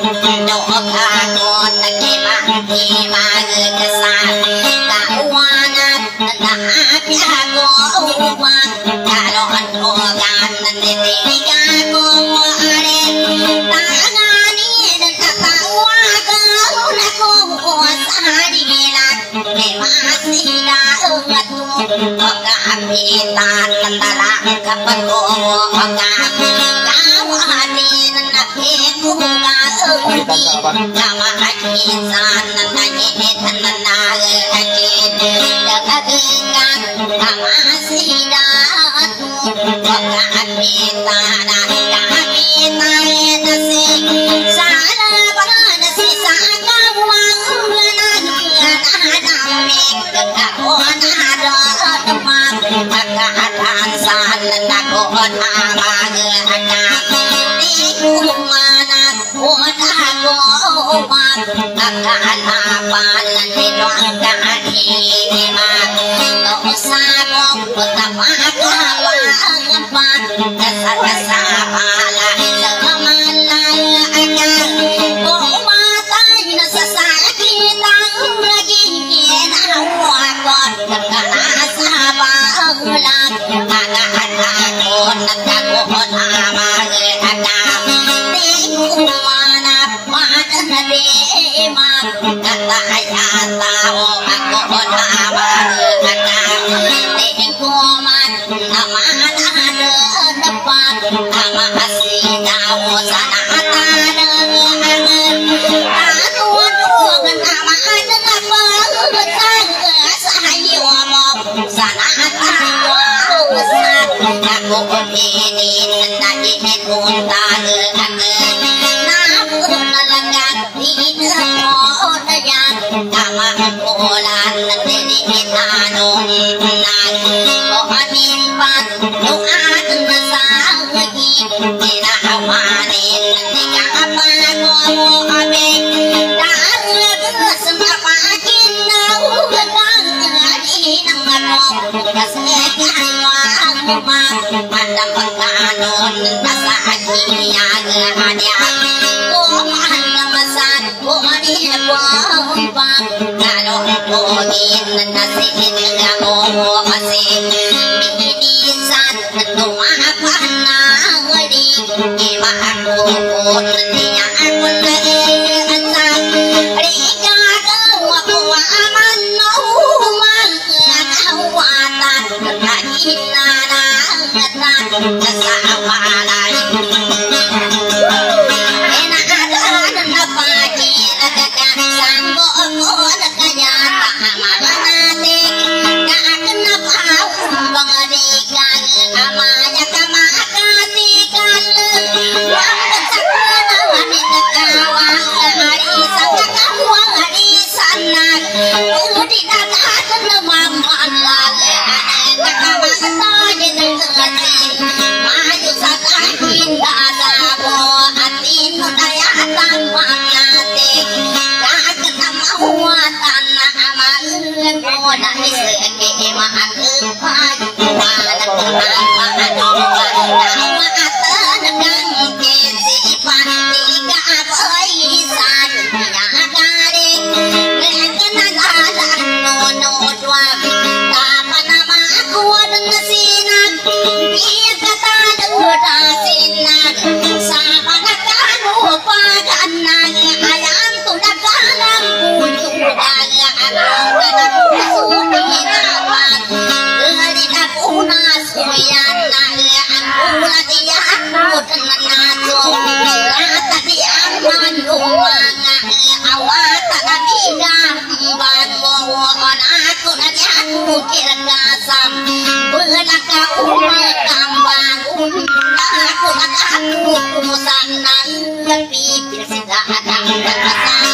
โดกาโกนเกมาเกมาเกษาตะวันนั้นตะพิหาโกวันกาลอนโอกานันเดติกาโกอาเรตางานีดันตะวาโกนะโกสาดีลักเกมาสีดาตุกาพิตาตันตะละกัปโกกาลาวานีนันเกกุกาจามาคิสานนันเกทันนาเกเดกะตึงกามาสีดาตุกาพิตาดากาพิตาเดสิสาลาบาเดสิสากาวังเมื่อนั้นเมื่อนาดำเมกกะโกนาดอมาตะกะทานสานนันโกนามาเกอะกาติกุมานาโกนาโกมาตะกะนาปานนิดวงกะทีมาโตสาโกตะมากะวะปานตะสัตสาปาลาสะมาลาอะกะโกมาตายนะสะสากีตังระกิเกนะวะกอดตะกะนาสาปาลาตะกะนาโกนะตะโกนามาเกอะกาติกุมานาปานนะเดมาตะตายาตาโออะโกนามาเกอะกาติกุมานะมานะเดนะปานอะมาสีดาวสะนาตาเดอะเงินตาตัวนูกันอะมานะตะปะสังเกสายยวมอกสะนาตาวะสัตตะโกตินีนันนะอิเกุตาเดอะเงินนาบุญละกันทีเนื้อโอตยาตามาโกลานนันเดนิตาโนนาโกอนิปันโลอาตสาเกีเจนะวานินันติกาปาโกอเมตาเลือสมาปากินนาอุกตังดีนังโนกเสกวามาปันดัมกาโนตัสสะกิยาเกอาเดียโกมันนมัสสะโกนิโกปะกาโลโกกินันสิเนกะโมมะสิมินิสันตุมาปันนาเวดีเกมาโกโกนันติยาคุนเออันสังริกาเกวะวะมันโนมันเอาวาตันกะอินานาตันกะสาวาลายได้เสือเกมาอันพาอยู่ว่านักการมาอันว่าดาวมาอัตนกันเกศิปันติกาเผยสานยากาเดเล่นกันนาลาโนโนดวาตาปนามาควรนสีนักเพียกตาดูตาสินักสาปนักการโอปากันนาอายันตุนักการปูจุดาอานากันสุนีนาวันเอรินาปูนาสุยานาเออันปูลติยาปุตนานาโจลาตติอันมันโยมังอาวาตนาบิกาบันโมอนอาตุนาญาตุกิรกาสัมเบลกาอุมกัมบังอุมอาตุนาญาตุกุสันนันปีปิสิดาดังกัสสัง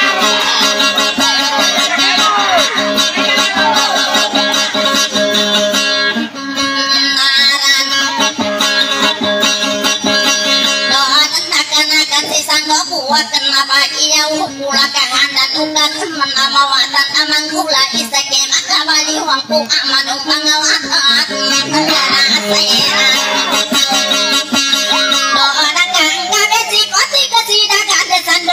Kenapa ia ukula kahandan ukan menamawatan amang kula isake makabali wangku amanu pangawatan negara saya doa kang kabesi koti kesi dagan desan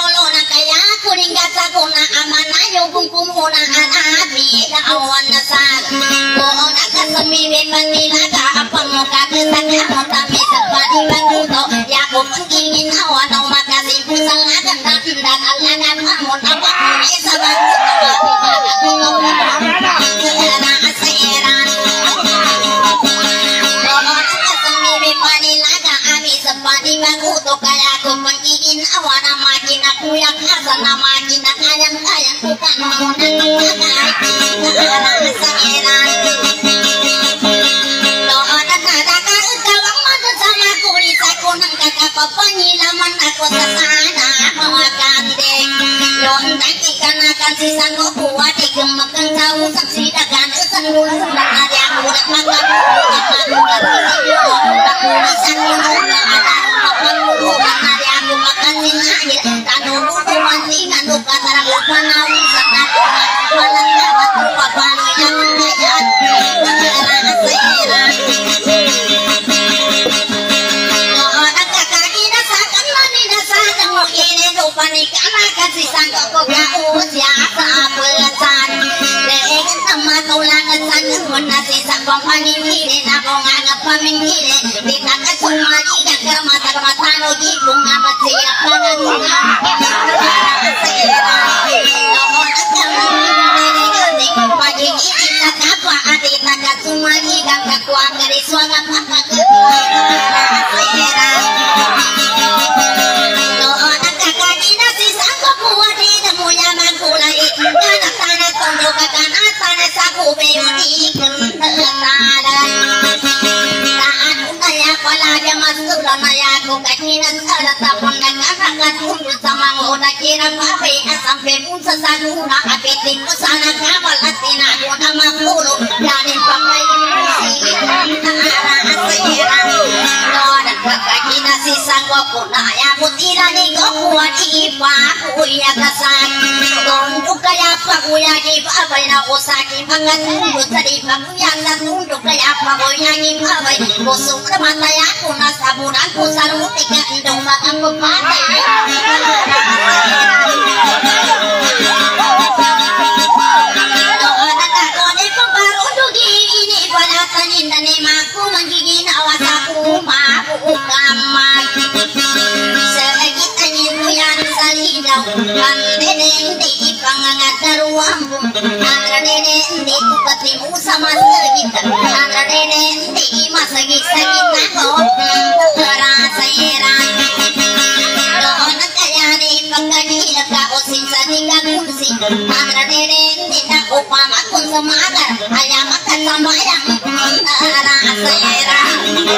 kumunaan abi dawan nasag Boon akasami bepanila ka apang muka kesaka mutami sepadi banguto Yaku pengingin awan o makasih pusang akan tak alagan amun apa kuni sabanguto Kena aseran Boon akasami bepanila ka abi sepadi banguto Kaya ku pengingin awan makin aku yang asal makin kayang-kayang bukan menggunakan kagak aseran Doanan ada kawang madu sama kulit aku nangkak apa penyilaman aku sesana mawakan dek Lontak ikan akan sisa kuat digemakan tahu saksi dagan senul ada aku nak makan makan bisa ada makan ada aku makan sinahir tanu bukan dengan lupa tarang lupa nawi serta malam dapat lupa panu yang kaya Panikana kasih sangka kau kau siapa pesan Dengan teman tulangan sana menasi sabang paningire nabong anggap pamingire Ditaka semua liga kermata-kermata nogi bunga bersiap pada bunga Pagi ini tak apa hati tak semua liga kekuat dari suara apa sampai pun sesaguna apetik kesana kamal atina guna makulu dari pakai dan kakaki nasi sanggup puna ya putira ni kuat ipa kuya kasan tunduk kaya apa kuya ipa apa na usaki makan tunduk tadi kuya na tunduk kaya apa kuya ipa apa busuk mata ya kuna saburan ku salu tiga indong makan kupatai sama segitu, antara nenek di masa kita kau terasa heran. Doa kaya ni pagani kau sisa tinggal kursi, antara nenek tidak upama pun semangat, hanya makan sama yang terasa heran.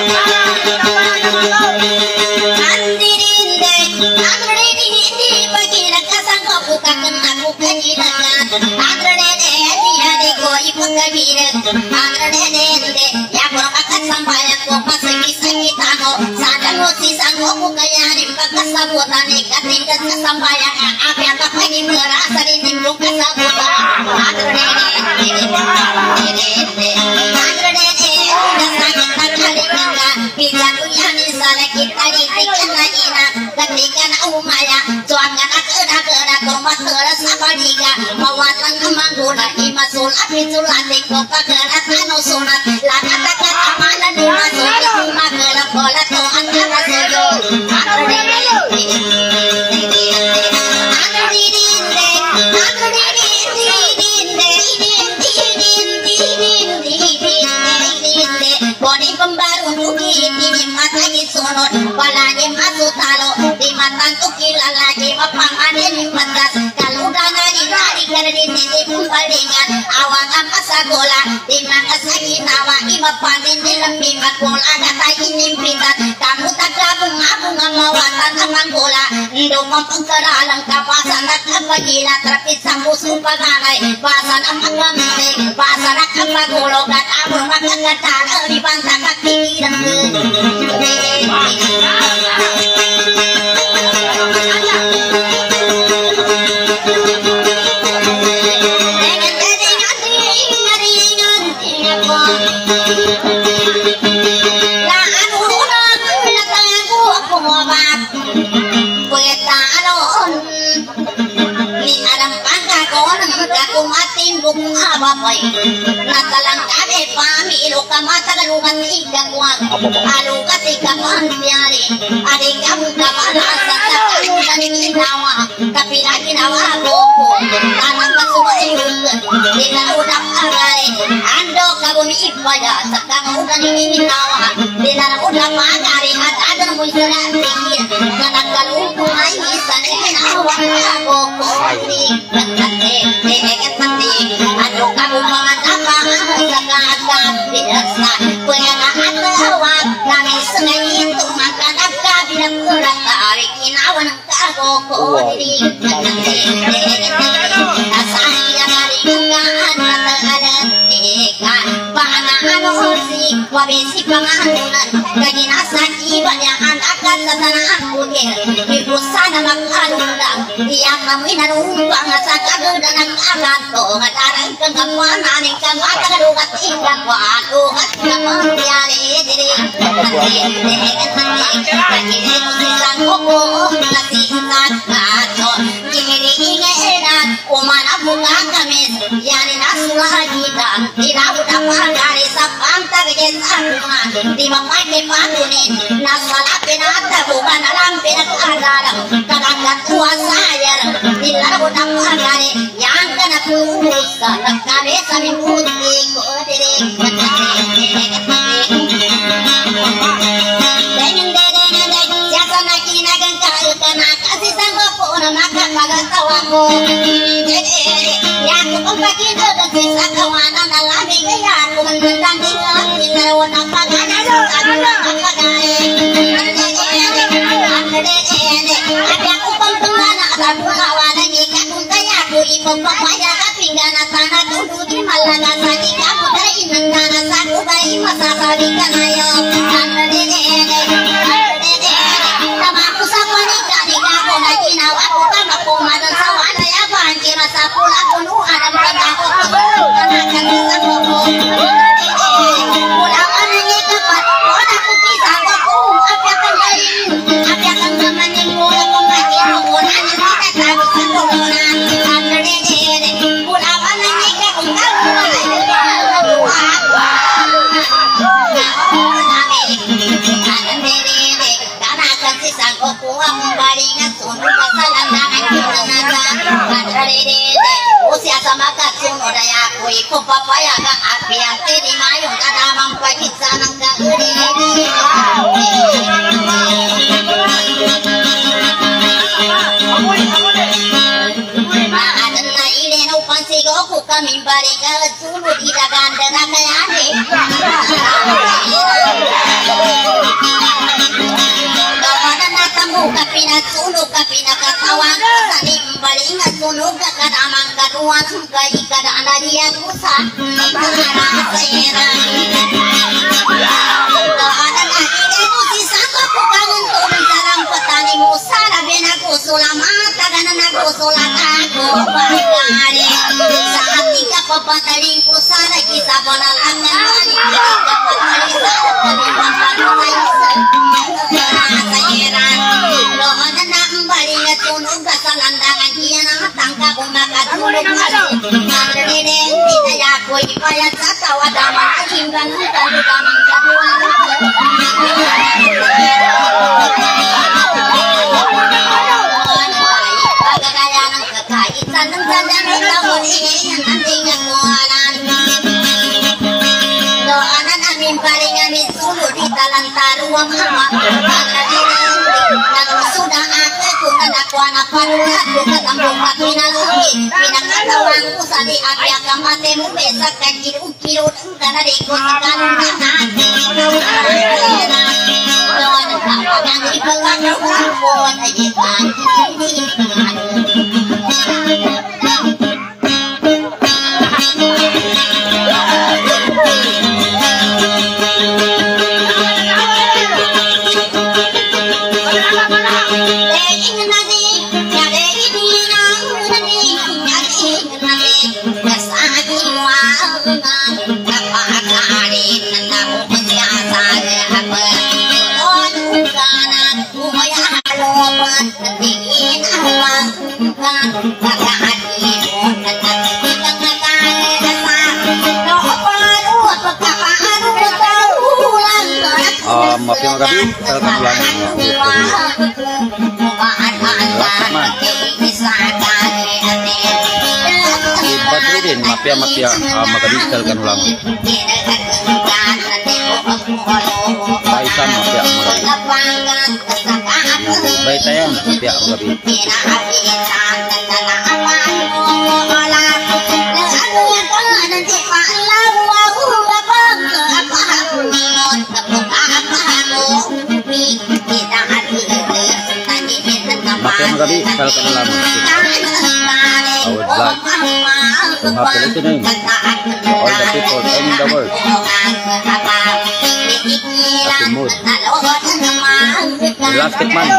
Pengkeralan kapasan at kapagila trapit sa pusong paganay pasan ang magmamay pasan at kapagulog at abong makagatan ang ibantang at pigilan limbuk abapai natalang kami pamilu kamatalukan ikakwag alukat ikapantiari adik kamu kamanasa sa kamu dan ginawa kapila ginawa ko tanang kasumayun dinarudang agari ando kabumi ipaya sa kamu dan ginawa dinarudang agari at adan mo isara tingin na nagkalungkong ay isan ginawa ako ko ando kamu mga tapang sa kaagad dinasa pwera at tawag kami sa ngayon tumakanap ka bilang kurat tarik inawa ng kago ko dilig nasa iyagaling ang natagalan ika pangaano si wabesi panganunan kaginasa iba niya ang akad sa tanaan kutir ibusa na magkalundang iyak namoy narumpang sa kagudan ng akad ko matarang kang kapwananing kang matagalukat ikakwan ukat na mangyari dilig kakinig silang kuko nasikat kato kiniringan umanap mga kamis yani nasulagitan tinawad ang magari sa pantagyesan di mapagipatunin nasalapin at tabukan alam pinag-agalang kagagatuwa sayar nilarabot ang magari yang kanapusa nagkari sa mimuti ko dirig siasa na kinagang kailkana kasi sa ko na nakakagatawa ko yan kung pagkinodan sa kawanan na lamig kaya kung mandang tingnan tinarawan ang pagkanalo at nakakagain at ako pang tungana at ang kawanan ikakong kaya ko ipagpapaya at pinggana sana tututin malaga sa ikaw dahil nandana sa kubay masasabi ka na yun tamaku sa panika ko na ginawa ko tama pumadan sa wanayaban kira sa pula punuan ang pagkako kanakan sa koko pulang anang ikapat wala ko kita ko kung apyakan galing apyakan naman yung mula kong makino wala nyo kita tabi sa tulunan pulang anang ikakong kalunan ang baringan sunod ka sa landangan kinanaga katrarede usya sa makatsunod ay ako'y kupapayagang apiyante di mayong kadamang pagkitsa ng kaurede maadan na ilen upang sigo ko kaming baringan at sunod itaganda na kayani kapinatsunog kapinakatawag sa nimbaling at sunog at kadamang kaduan kay kadaan ko sa sayera daanan ang ito si Saka ko kangon tulong sarang patani mo sarabi na kusulamata taganan na kusulatako pagkari sa ating kapapataling ko sana kisa panalang na aling kapapataling sa kalimang pagkakay sa sayera doon na naambali at tunog sa landangan hiya na tangka kung makatulog narinig tinaya ko'y ipayat sa tawa damang kahinggan ng taludamang katuwang pagkakaya ng kakaitan ng talanay tawon iyan ang tingang muhanan doon na namin paringamin sulod italantaruang ama sudah ada kung nakwa na panulat bukat ang bukat minalangin pinakatawang ko sa di api ang mate mo besak kagilog-kilog ang kanariko sa kanundahan doon ang kapag ang ipagkakawang buwan ay ipan Tingin ang mga mafia magabi talagang ulang Badrudin mafia magabi talagang ulang Baisan mafia magabi Baitayan mafia magabi Magabi talagang ulang our vlog so happy listening all the people in the world happy mood Elastic Man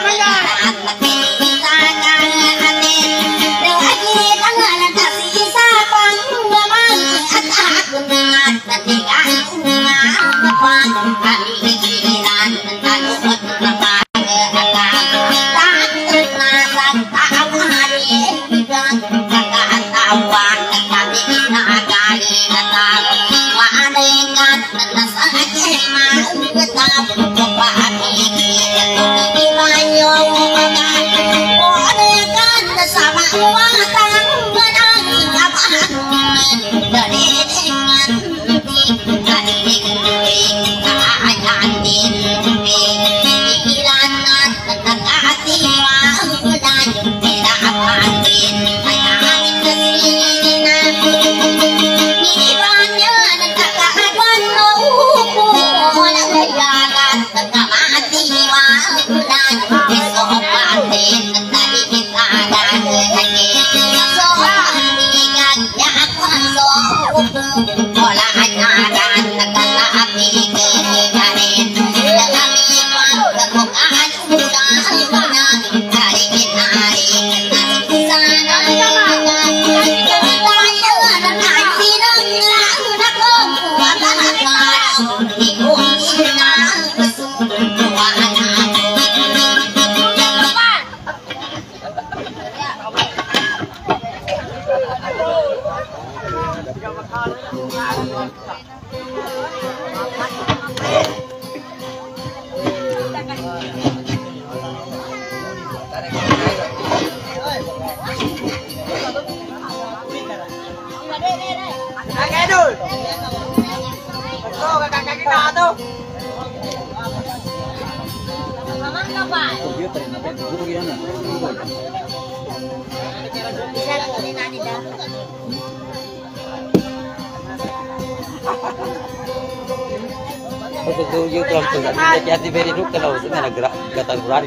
Pagtutuyo ko lang ito, hindi kaya very rook ka lang, saan nagkatagurari.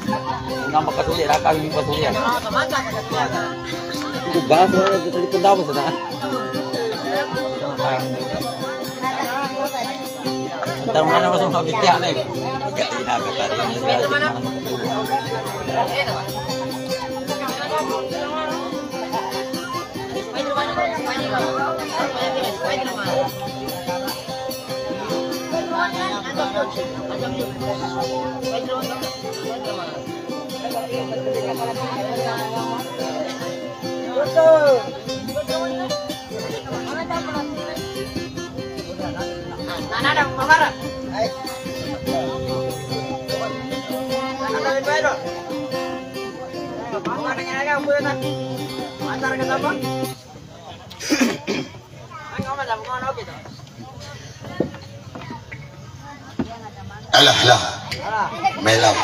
Nang makasuli, nakawin yung pasuli yan. Ito ba? Nagkatalikod ako sa naan. Tanong na naman sa mga bitya na eh. Ikatari. Alah lah, melau.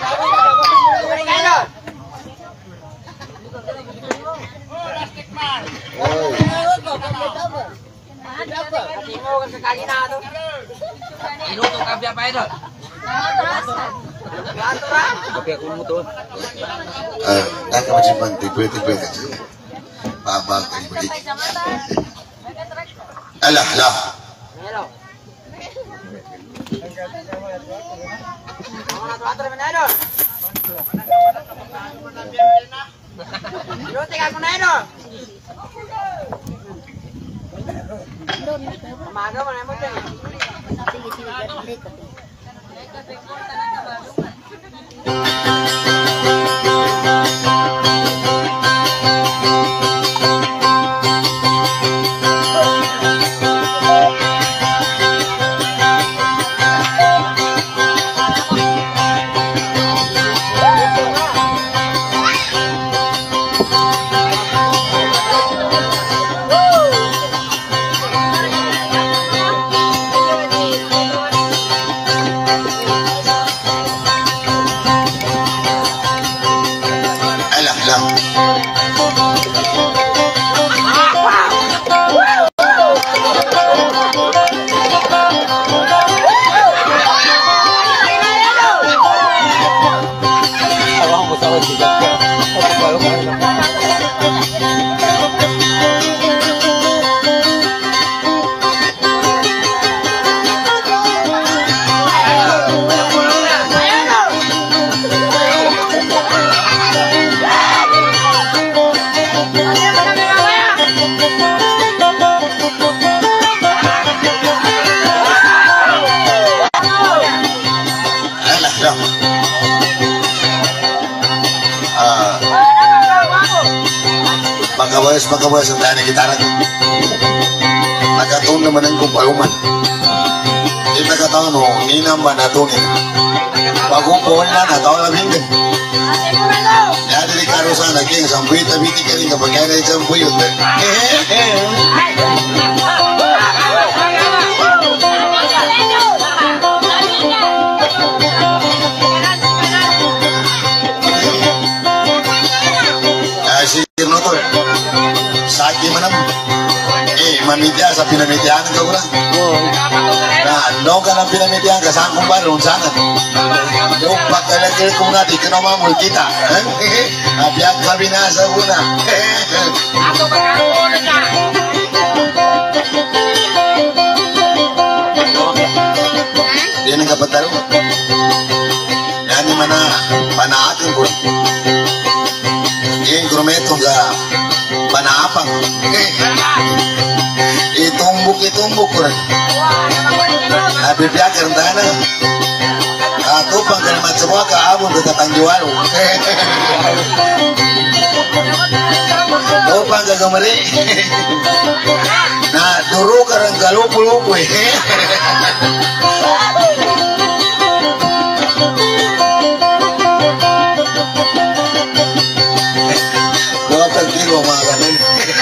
Dah macam mana tiba-tiba saja. Babak tiba. Alah lah. Ya. Pagkabayas ang tayo na gitara ko. Nagkataon naman ang kumpayuman. Di nagkataon mo, ninang ba natunin? Pagkukuhan na, nataon na bingin. Ya dari karo sana king sampai tapi tiga ni kapag kaya na sampai yun. Sige no to. Saki manam. Manitya sa pinamitihan ka kurang. Nah, no ka ng pinamitihan ka saan kung ba ron sana. Yung pagkalagil kung natin kinamamul kita. Abiyag kami nasa una. Ako magkakaroon na. Yan ang kapataro. Yan yung mana panaatin ko. Yung grumetong ka panaapang. Itumbuk ko rin. Nabibiyag ka rin tayo na. Katupang kalimat semua kaabon ke katang jual. Tupang ke gemeri. Nah, duru karang galupu-lupu. Gua terkilo makan ini.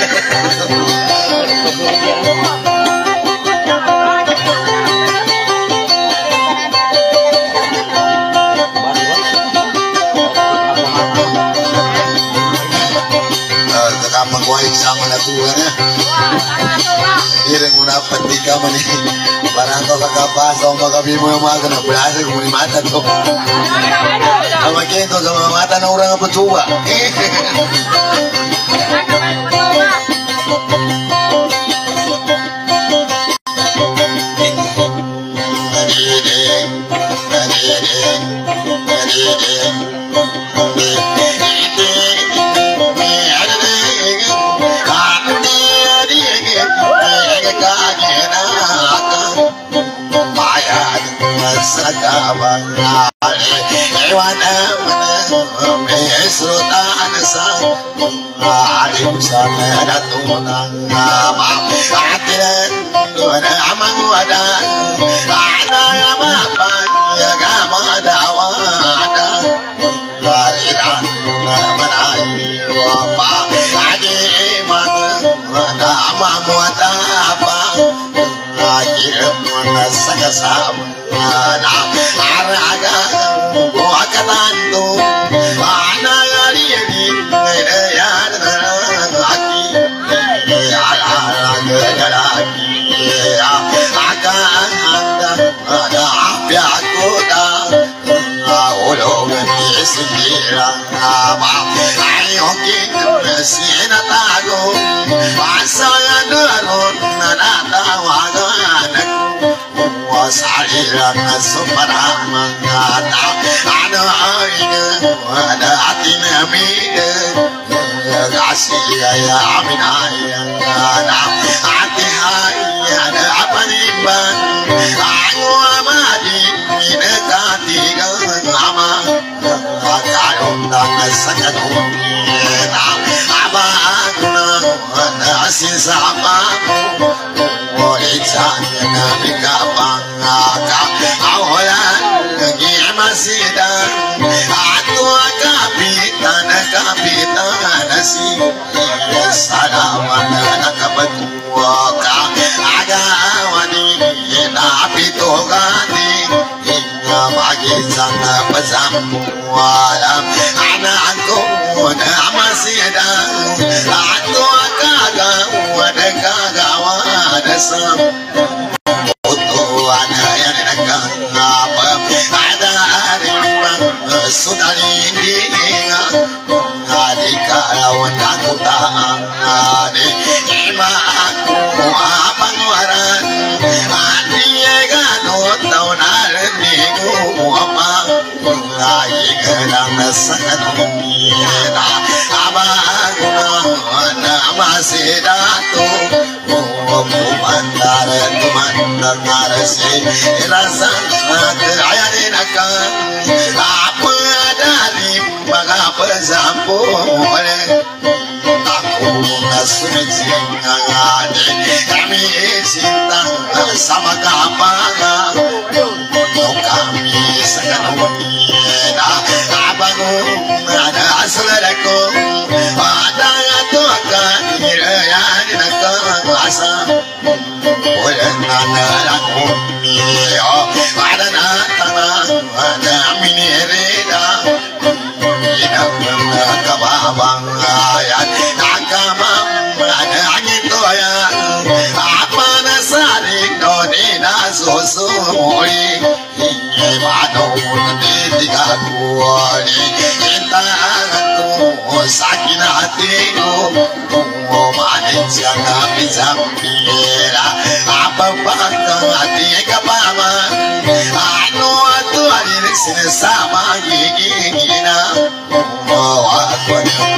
Mengkuai sama natuannya. Ireng una petika mani. Barang to kakapa sama kakabimo yang makan na berasa kumuni mata to. Sama kento sama mata na orang apa coba. boleh aku nasucingan kami cinta sama kapan kami sekarang abang ada saudaraku ada tuh kan yang nak kuasa boleh nanaku ada tanah ada minirida hidup kababang ayat akamam ada angin toya apa nasarik doni nasusuri Ibadu tiga kuali cinta aku sakit hatiku manis jangan bisa pira apa bangga hati kepaman anu atu hari sini sama gigi na aku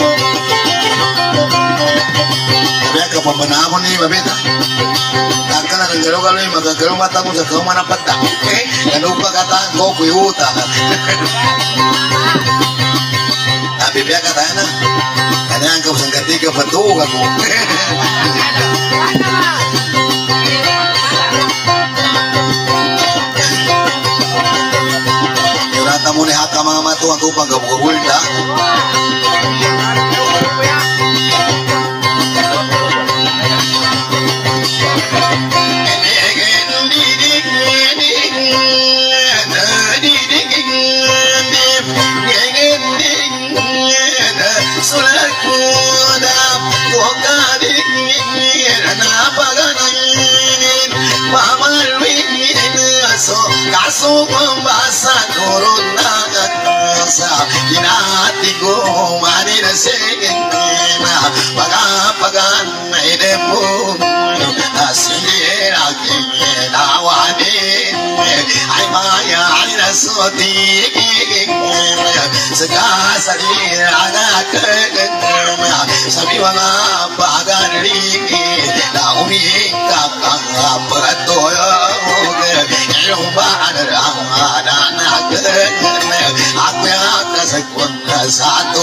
biar kepemenamu nih babita akan ada kalau ini maka kalau matamu sekau mana petang jangan lupa kata kau kuyuta tapi biar katanya kalian kau sengketiga betul kamu Yurata mune haka mama tu aku pagak bulda Kaso membasa corona sa inatigo mani na segena pagan idemu asira kina wani ay maya ina soti segasari anak sabi mga pagari naumi kakang peratoyo yung badarang anak aku yang kesekun satu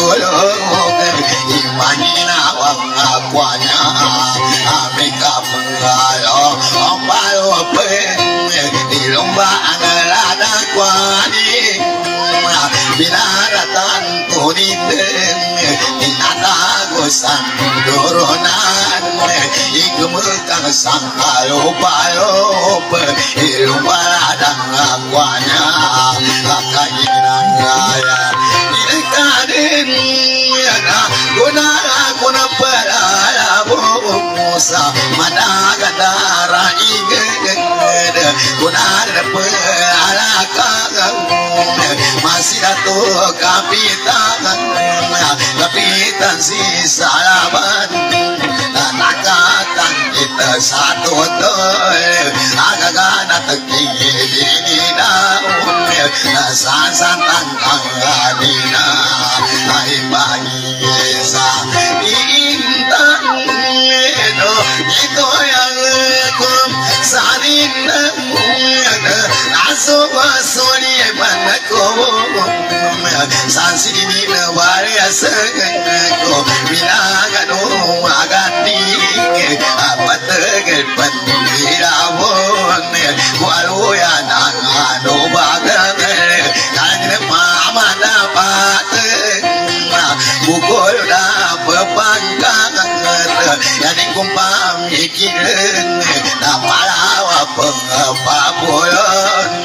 imaninawang akuanya Amerika pengayo payo peng ilomba analada kwani binaratan tuniten inatagosan doronan igumukang sangalo payo ilomba adang akuanya kakayinan gaya ilikaden kuna paraya bosa managadara igeged kuna paraka masih dato kapitan si salaman nakatan kita satu agak tinggi daun santang adina ay bangisa intan itu yang kum saling asuh asuri panaku sansi ini waria sengko binagano agati apa tegel pandirabon walu ya nangano bagang kan mama dapat bukul dapat pangkang yang kumpam ikirin napalawa pengapapulon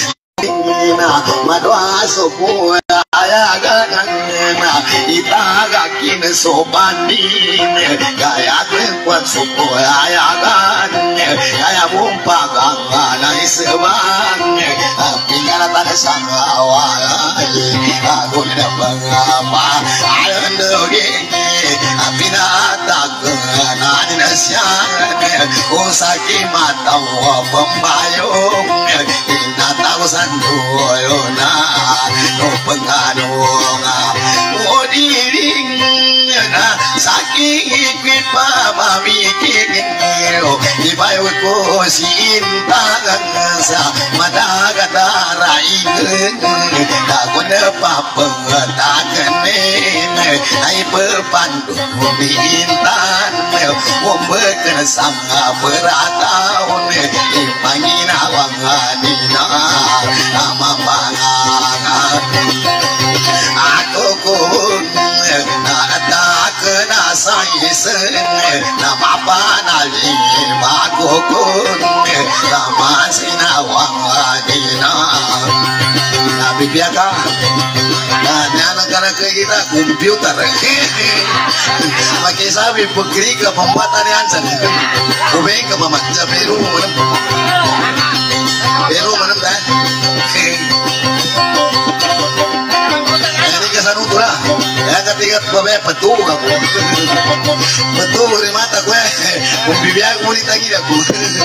madwa sopo ayagan itagakin sobandin gaya kuat sopo ayagan gaya bumpagang alay sebang pingala tada sang awalay aku na pangama ayon dogi pinatag na siya usaki mataw pambayong inatagosan doyo na no pagkanong o diring na saking ikwit pa mamikingin ibayo ko sintagang sa madagataraing ako pengetakenin ai berpandu di intan wombekeun sangga berataun ipangina wangadina nama pangangan aku kun natakeun saisen nama panali aku kun nama sinawangadina Nabi biaka anak-anak kita komputer pakai sabi pekri ke pembuatan yang sana ubeng ke pemanja Peru menem dah ini kesan utulah ya ketika babe petu aku petu di mata gue bibiak mau ditagi aku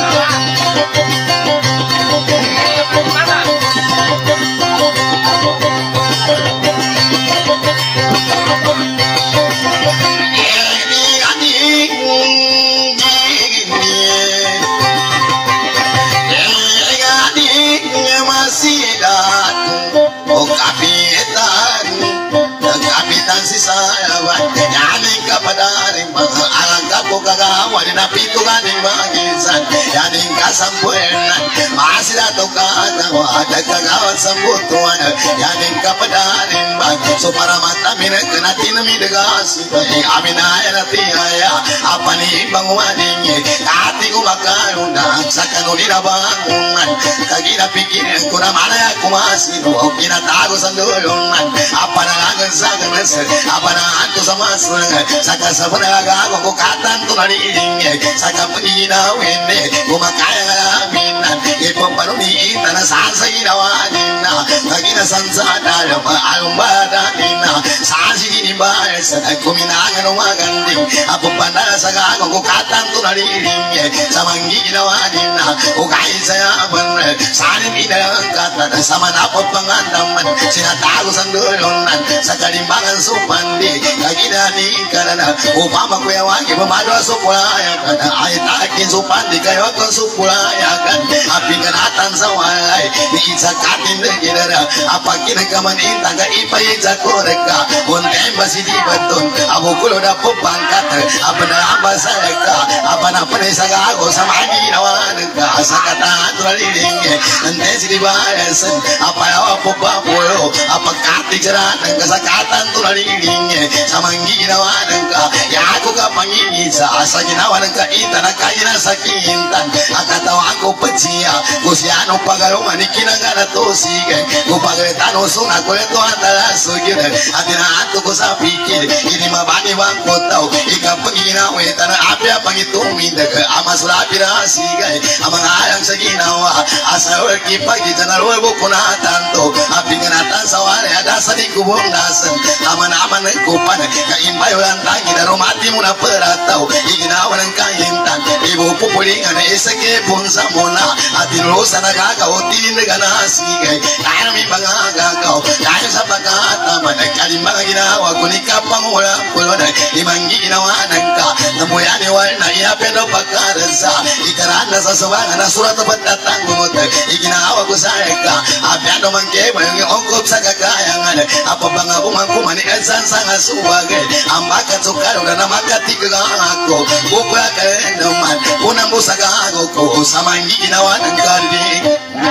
kapitan si sahabat yaning kapadaring mga alangkap ko kagawa din napituganing magisan yaning kasampuenan masih dato kagawa ada kagawat sambutuan yaning kapadaring bag so para mata minak natin midegas amin ay natiyaya apa ni banguaning kati ko makarunda sa kanunina bangunan kagina pikirin ko na malaya kumasino pinatago sa dulungan apa na lang sa ganas apa na anto sa masang saka sa panagago ko katan to naliling saka paninawin kumakaya ngalamin ipampanuni na sa ginawanin na kagina sansada alumbadanin na sa sinibay sa kuminangan ng maganding apapanda sa gago ko katan to naliling sa manggi ginawanin na o kahit sa yaman sa anin katan sa manapot pangandaman sinatago sa dulunan sa kalimbangan supandi kaginani kanana upama kuyawagi pemadwa supulaya kana ay takin supandi kayo ko supulaya kan api kanatan sa walay ni isakatin de gidara apa kinakaman intaga ipay jakoreka untem basi di beton abukulo da pangkat apa na ambasaka apa na penesaga ako sa maginawan ka sa katatuliling ante si dibayasan apa apa papulo apa katijaran ka sa katatuliling sa maginawan ka ya ako ka pangingisa sa ginawan ka itana kagina sa kintan akatawa ako pagsiya kusyano pagalungan ikinagana to sige kupagretano suna kuleto antara sugire atina ato ko sa pikir ini mabani bang kotau ika pangina wetana apya pangitumid ama surapira sige amang ayang sa ginawa asa ki pagi tanarwe bukuna tanto apinganatan sawale ada sa di kubong nasan aman-aman kupan kaimbay walang tangi na rumati mo na peratau iginawa ng kahintan ibu pupulingan isake punsa muna atinulusan na gagaw tindaga na sige kaya namin pangagagaw kaya sa pagkataman kalimang ginawa kunika pangula kulon imang ginawa ng ka namuyani wal na iapendo pagkarasa ikarana sa sawangan na surat pagtatanggungot iginawa ko sa eka apyano mangkeba yung ongkop sa kakayangan apa banga bumangkuman ikansan sa ngasubagay ang makatsukaro na namakatig ako bukla ka rin naman unang busagago ko sa mangi ginawa ng kardig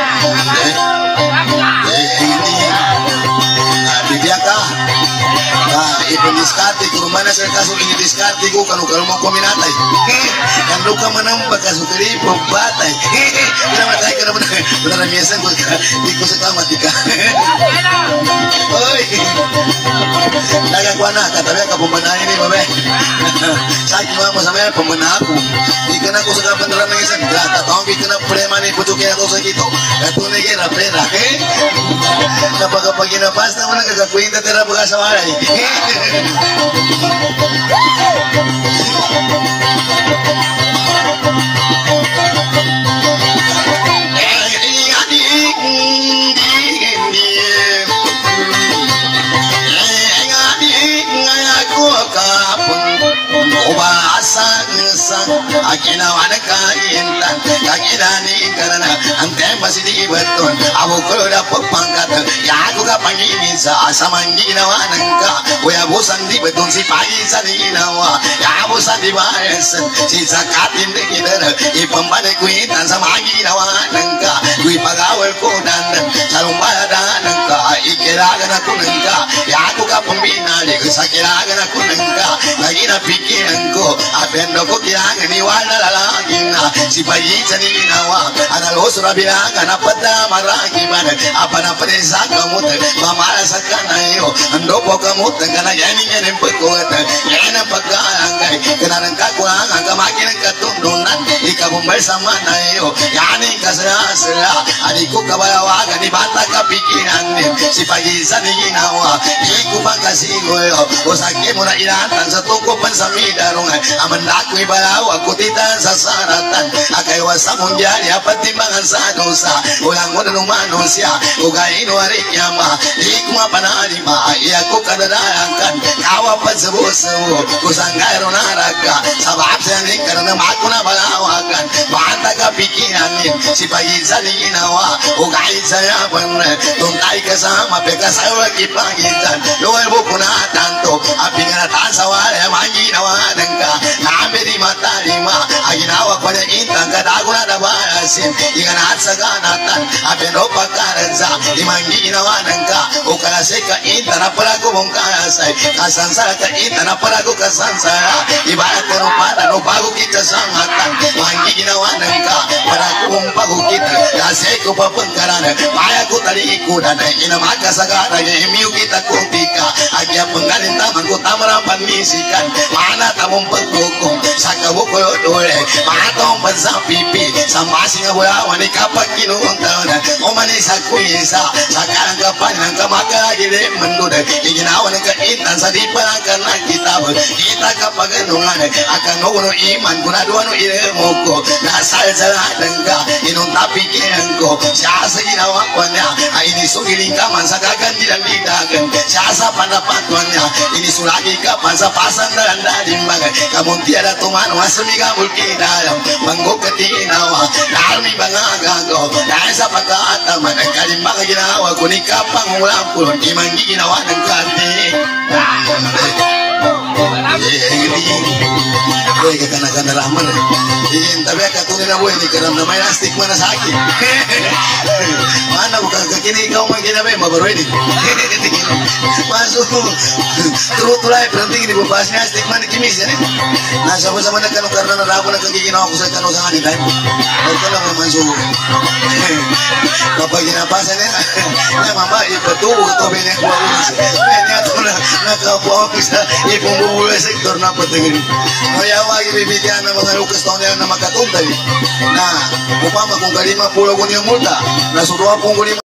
bibiyang ka ipaniskarte ko rumana sa kaso inidiskarte ko kanu-kanu mo kuminatay kanu ka manang pagkasukiri pagbatay pinamatay ka naman pinaramiyasan ko di ko sa kamatika oy nagakuha na katabi ka pumanahin ni mabe sa akin mo sa may pumana ako di ka na ko sa kapandaran ng isang tatawang ka na prema ni putukin ako sa kito katunay ka na pera napagapag inapas naman ang kagakwinta tira baga sa waray sang akinawan kaintan kakinani karena ante masih di beton abu kalau dapat pangkat ya aku gak pangini sa samanggi nawanan ka ya bosan di beton si pagi saninawa ya bosan di bayasan si zakatin de kidera ipambane kuitan samanggi nawanan ka kui pagawal ko dan salumbadanan ka ikiragan aku nengka ya aku gak pembina de sakiragan aku nengka lagi na pikiran ko apendo ko kiragan ni wala lalagina si pagi saninawa analo sura bilangan apa maragi mana apa na pedesa kamu teh mamara sakana yo andopo kamu teh kana yani nyane pekot yana pagayang kai kana nang kakuang ang makin katundunan ikaw bersama na yo yani kasra adiku kabayawagan di bata kapikiran si pagi saninawa iku pagkasigo yo osake mo na ilatan sa tungko pansami darong amandaku ibalaw ako titan sa saratan akay wasamong diari apat timbangan sa dosa ulang mo na manusia ugain warik yama ikma panalima iyaku kadadayakan kawa pasabusabu kusanggairo naraka sabab saning karena makuna balawakan banta kapikiran si pagi saninawa ugain saya bener tuntai kasama pekasawa kipagitan luar buku na tanto apingan tasawala mangi nawanan ka nambe di mata lima aginawa pada intang kadaguna da balasin ikanat saganatan apendo pakaranza imangi nawanan ka ukala seka intana palaku bongkasay kasansara ka intana palaku kasansara ibarat ko pada no bago kita sangatan mangi nawanan ka palaku bongpago kita kaseko papengkaran maya ko tali ikudan inamaka sagara imiu kita kuntika agya penggalin taman ko tamara panisikan mana tamong pagkukum sakawo ko dole matong pansapipi samasi nga buyawan ikapak kinuuntaw na umanisa kuisa sakarang kapan ng kamakagili manduda iginawan ng kaitan sa di pa lang ka ng kitab kita kapag anungan akan uno iman kunaduan no ilemo ko nasal sa lahat ka inuntapikinan ko siya sa ginawa ko niya ay inisugiling ka man sa kagandilang didagan siya sa panapatuan niya inisulagi ka man sa pasan na landalim bagay kamuntiada tumano asumiga mulkidalam manggok katinawa narmi bangagago dahil sa pagkaataman ang kalimbaga ginawa ko ni kapang ulang pulon imanggi ginawa ng kati boy kakana raman tapi katunin na boy ni karam na may nastik mana sa akin mana bukan kakini ikaw man ginabe mabaroy din masuk tulay penting ini bubas ni astik man kimis yan nasa sama na kanong karna na rabo na kagiginawa ko sa kanong sa nganin tayo o ka lang masuk kapag ginapasan niya niya mama ipatubo ito binig ko niya ito na nakapuwa ko sa ipumbubulo sektor na patingin kaya wagi bibigyan ng mga lukas taon nila na makatuntay na upama kung kalima pulo ko niyang multa nasuruha pong